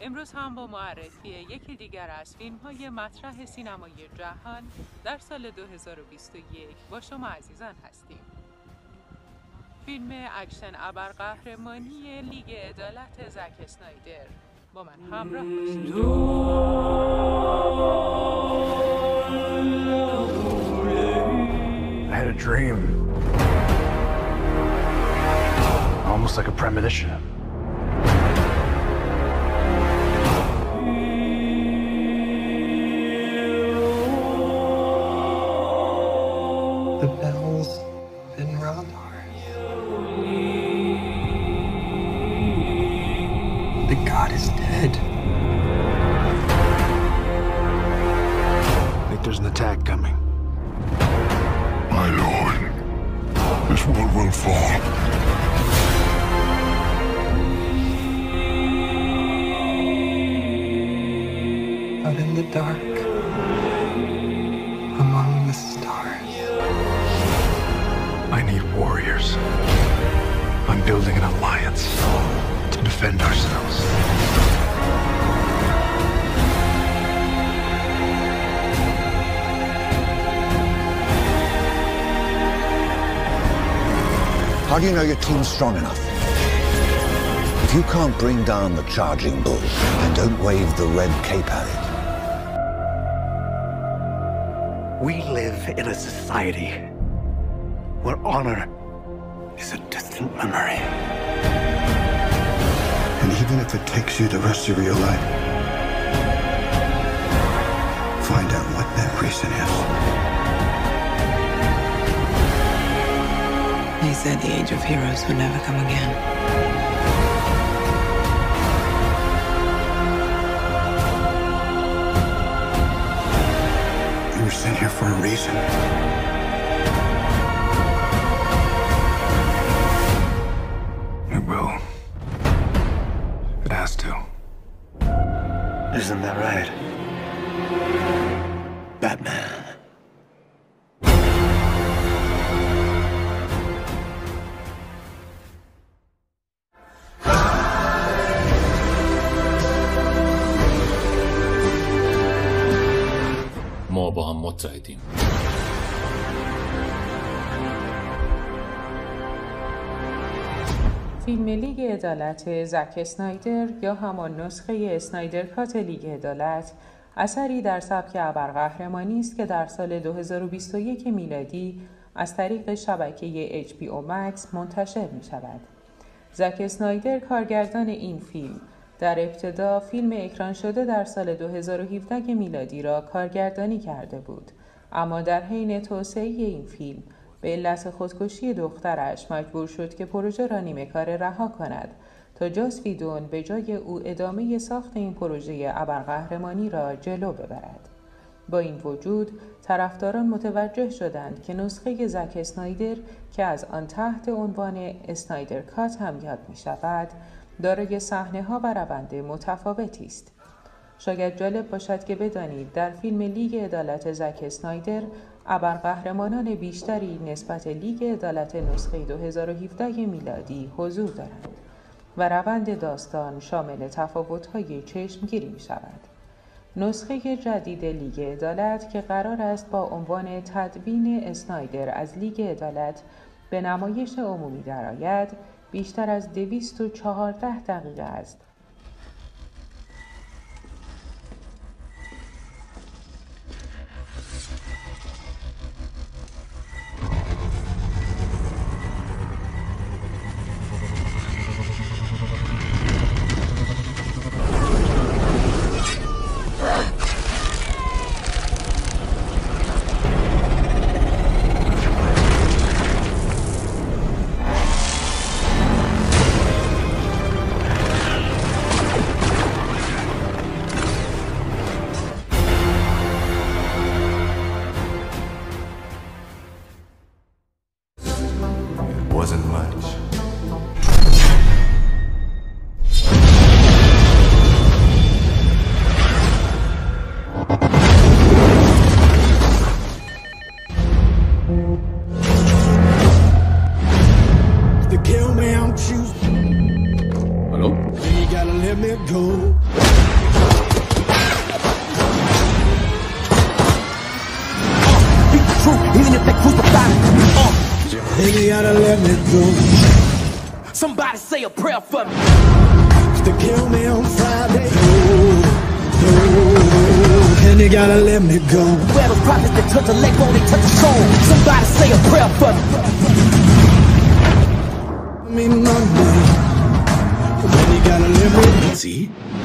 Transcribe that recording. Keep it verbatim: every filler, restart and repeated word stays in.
امروز هم با معرفی یکی دیگر از فیلم‌های مطرح سینمای جهان در سال دو هزار و بیست و یک با شما عزیزان هستیم. فیلم اکشن ابرقهرمانی لیگ عدالت زک اسنایدر. با من همراه باشید. I had a dream. Almost like a premonition. The bell's been rung. The god is dead. I think there's an attack coming. My lord, this world will fall. Out in the dark, among the stars. I need warriors. I'm building an alliance to defend ourselves. How do you know your team's strong enough? If you can't bring down the charging bull, then don't wave the red cape at it. We live in a society where honor is a distant memory. And even if it takes you the rest of your life, find out what that reason is. They said the age of heroes would never come again. You were sent here for a reason. It will. It has to. Isn't that right, Batman? ما با هم متحدیم. فیلم لیگ عدالت زک اسنایدر یا همان نسخه اسنایدر کات لیگ عدالت اثری در سبک ابرقهرمانی است که در سال دو هزار و بیست و یک میلادی از طریق شبکه اچ بی او مکس منتشر می شود. زک اسنایدر کارگردان این فیلم در ابتدا فیلم اکران شده در سال دو هزار و هفده میلادی را کارگردانی کرده بود، اما در حین توسعه این فیلم به علت خودکشی دخترش مجبور شد که پروژه را نیمه کاره رها کند تا جاس ویدون به جای او ادامه ساخت این پروژه ابرقهرمانی را جلو ببرد. با این وجود طرفداران متوجه شدند که نسخه زک اسنایدر که از آن تحت عنوان اسنایدر کات هم یاد می شود دارای صحنه‌ها و روند متفاوتی است. شاید جالب باشد که بدانید در فیلم لیگ عدالت زک اسنایدر ابرقهرمانان بیشتری نسبت لیگ عدالت نسخه دو هزار و هفده میلادی حضور دارند و روند داستان شامل تفاوت‌های چشمگیری می‌شود. نسخه جدید لیگ عدالت که قرار است با عنوان تدوین اسنایدر از لیگ عدالت به نمایش عمومی درآید، بیشتر از دویست و چهارده دقیقه است. Wasn't much. To kill me, I'm choosing. Hello? You gotta let me go. true, even if they crucify me. Uh. Then you gotta let me go. Somebody say a prayer for me. They kill me on Friday. Oh, oh, and you gotta let me go. Where those prophets that touch a leg won't they touch a soul. Somebody say a prayer for me. I mean Monday. Then you gotta let me see.